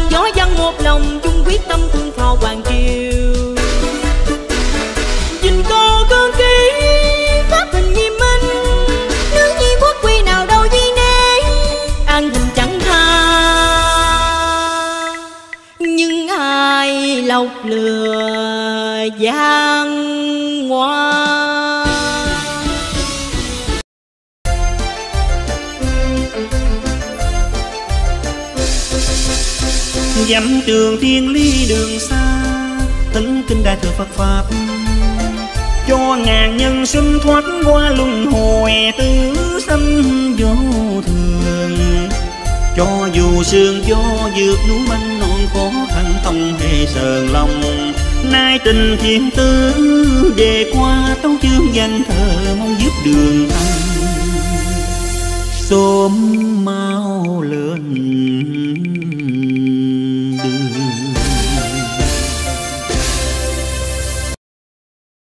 võ văn một lòng chung quyết tâm phương thọ hoàng triều. Dình cô cương ký pháp hình nghiêm minh, nước nhi quốc quy nào đâu duy nê, an hình chẳng tha. Nhưng ai lọc lừa gian ngoan. Dặm trường thiên lý đường xa, tấn kinh đại thừa Phật pháp, cho ngàn nhân sinh thoát qua luân hồi tử sanh vô thường. Cho dù sương gió vượt núi băng non khó khăn không hề sờn lòng, nay tình thiên tư đề qua tấu chương danh thờ mong giúp đường thăng. Sớm mau lên